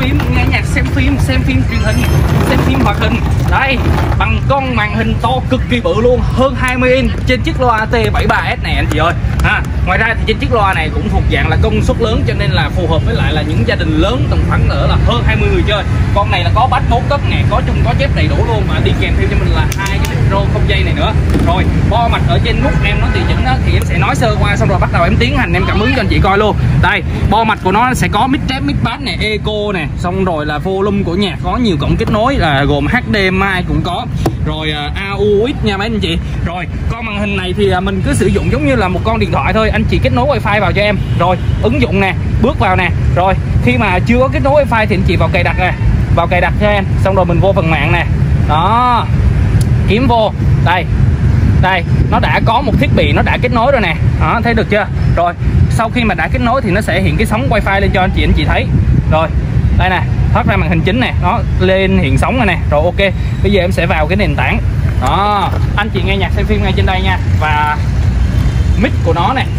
phim, nghe nhạc, xem phim truyền hình, xem phim hoạt hình. Đây, bằng con màn hình to cực kỳ bự luôn, hơn 20 inch trên chiếc loa AT73S này anh chị ơi. Ngoài ra thì trên chiếc loa này cũng thuộc dạng là công suất lớn, cho nên là phù hợp với lại là những gia đình lớn tầm khoảng nữa là hơn 20 người chơi. Con này là có bass 4 cấp nè, có chung có chép đầy đủ luôn, mà đi kèm thêm cho mình là hai cái micro không dây này nữa. Rồi bo mạch ở trên nút em nó tùy chỉnh đó, thì em sẽ nói sơ qua xong rồi bắt đầu em tiến hành em cảm ứng cho anh chị coi luôn. Đây, bo mạch của nó sẽ có mic trap, mic bass nè, eco nè, xong rồi là volume của nhạc, có nhiều cổng kết nối là gồm HDMI cũng có, rồi AUX nha mấy anh chị. Rồi con màn hình này thì mình cứ sử dụng giống như là một con điện thoại thôi, anh chị kết nối wifi vào cho em, rồi ứng dụng nè, bước vào nè, rồi khi mà chưa có kết nối wifi thì anh chị vào cài đặt nè, vào cài đặt cho em, xong rồi mình vô phần mạng nè, đó, kiếm vô đây. Đây, nó đã có một thiết bị nó đã kết nối rồi nè. Đó, thấy được chưa? Rồi, sau khi mà đã kết nối thì nó sẽ hiện cái sóng wifi lên cho anh chị thấy. Rồi, đây nè, thoát ra màn hình chính nè, nó lên hiện sóng rồi nè. Rồi ok, bây giờ em sẽ vào cái nền tảng. Đó, anh chị nghe nhạc xem phim ngay trên đây nha. Và mic của nó nè.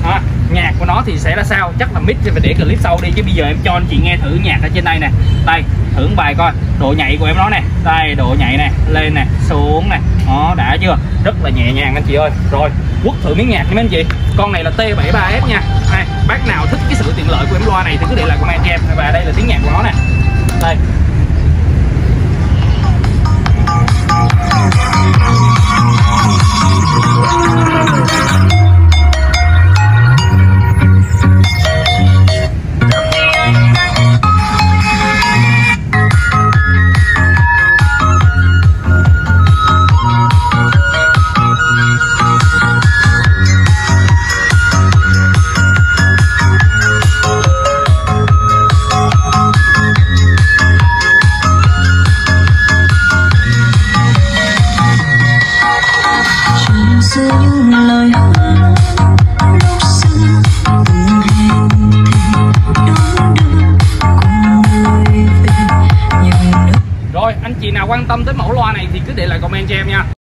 Nhạc của nó thì sẽ là sao? Chắc là mic sẽ phải để clip sau đi, chứ bây giờ em cho anh chị nghe thử nhạc ở trên đây nè. Đây, thử một bài coi độ nhạy của em nó nè. Đây, độ nhạy nè, lên nè, xuống nè. Đó, đã chưa? Rất là nhẹ nhàng anh chị ơi. Rồi, quất thử miếng nhạc nha mấy anh chị. Con này là T73S nha. Đây, bác nào thích cái sự tiện lợi của em loa này thì cứ để lại comment cho em. Và đây là tiếng nhạc của nó nè. Đây. Rồi, anh chị nào quan tâm tới mẫu loa này thì cứ để lại comment cho em nha.